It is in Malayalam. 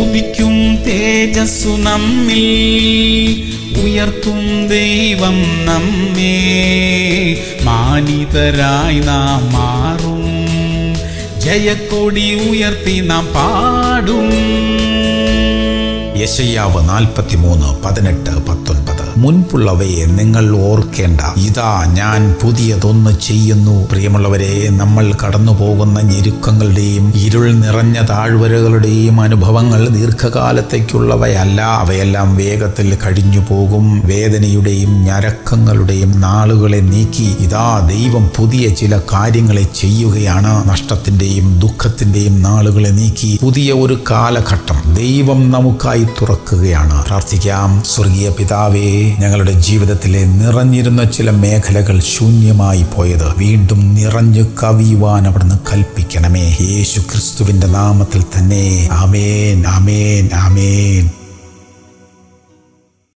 ശോഭിക്കും തേജസ്സു നമ്മിൽ ഉയർത്തും ദൈവം നമ്മെ മാനിതരായി നാം മാറും ജയക്കൊടി ഉയർത്തി നാം പാടും. യെശയ്യാവ് 43:18-19 മുൻപുള്ളവയെ നിങ്ങൾ ഓർക്കേണ്ട, ഇതാ ഞാൻ പുതിയതൊന്ന് ചെയ്യുന്നു. പ്രിയമുള്ളവരെ, നമ്മൾ കടന്നു പോകുന്ന ഞെരുക്കങ്ങളുടെയും ഇരുൾ നിറഞ്ഞ താഴ്വരകളുടെയും അനുഭവങ്ങൾ ദീർഘകാലത്തേക്കുള്ളവയല്ല. അവയെല്ലാം വേഗത്തിൽ കഴിഞ്ഞു പോകും. വേദനയുടെയും ഞരക്കങ്ങളുടെയും നാളുകളെ നീക്കി ഇതാ ദൈവം പുതിയ ചില കാര്യങ്ങളെ ചെയ്യുകയാണ്. നഷ്ടത്തിന്റെയും ദുഃഖത്തിന്റെയും നാളുകളെ നീക്കി പുതിയ ഒരു കാലഘട്ടം ദൈവം നമുക്കായി തുറക്കുകയാണ്. പ്രാർത്ഥിക്കാം. സ്വർഗീയ പിതാവേ, ഞങ്ങളുടെ ജീവിതത്തിലെ നിറഞ്ഞിരുന്ന ചില മേഖലകൾ ശൂന്യമായി പോയത് വീണ്ടും നിറഞ്ഞു കവിയുവാൻ അവിടുന്ന് കൽപ്പിക്കണമേ. യേശു ക്രിസ്തുവിന്റെ നാമത്തിൽ തന്നെ. ആമേൻ, ആമേൻ, ആമേൻ.